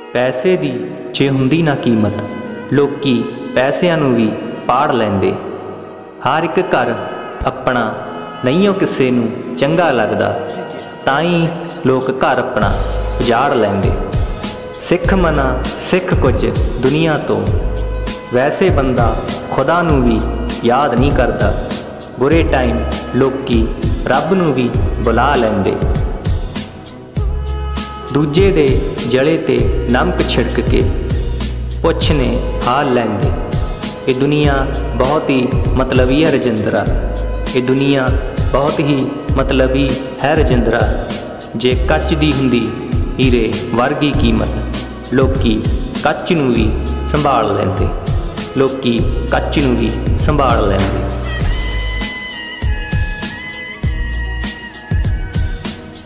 ਪੈਸੇ ਦੀ ਜੇ ਹੁੰਦੀ ਨਾ ਕੀਮਤ, ਲੋਕੀ ਪੈਸਿਆਂ ਨੂੰ ਵੀ ਪਾੜ ਲੈਂਦੇ। ਹਰ ਇੱਕ ਘਰ ਆਪਣਾ ਨਹੀਂ ਉਹ ਕਿਸੇ ਨੂੰ ਚੰਗਾ ਲੱਗਦਾ, ਤਾਂ ਹੀ ਲੋਕ ਘਰ ਆਪਣਾ ਉਜਾੜ ਲੈਂਦੇ। ਸਿੱਖ ਮਨਾ ਸਿੱਖ ਕੁਝ ਦੁਨੀਆ ਤੋਂ, ਵੈਸੇ ਬੰਦਾ ਖੁਦਾ ਨੂੰ ਵੀ ਯਾਦ ਨਹੀਂ ਕਰਦਾ। ਬੁਰੇ ਟਾਈਮ ਲੋਕੀ ਰੱਬ ਨੂੰ ਵੀ ਬੁਲਾ ਲੈਂਦੇ। ਦੂਜੇ ਦੇ ਜਲੇ ਤੇ ਨਮਕ ਛਿੜਕ ਕੇ ਪੁੱਛਨੇ ਹਾਲ ਲੈਂਦੇ। ਇਹ ਦੁਨੀਆ ਬਹੁਤ ਹੀ ਮਤਲਬੀ ਹੈ ਰਜਿੰਦਰਾ, ਇਹ ਦੁਨੀਆ ਬਹੁਤ ਹੀ ਮਤਲਬੀ ਹੈ ਰਜਿੰਦਰਾ। ਜੇ ਕੱਚ ਦੀ ਹੁੰਦੀ ਹੀਰੇ ਵਰਗੀ ਕੀਮਤ, ਲੋਕੀ ਕੱਚ ਨੂੰ ਵੀ ਸੰਭਾਲ ਲੈਂਦੇ, ਲੋਕੀ ਕੱਚ ਨੂੰ ਵੀ ਸੰਭਾਲ ਲੈਂਦੇ।